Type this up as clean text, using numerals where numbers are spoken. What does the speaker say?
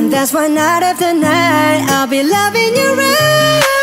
And that's why night after night I'll be loving you right.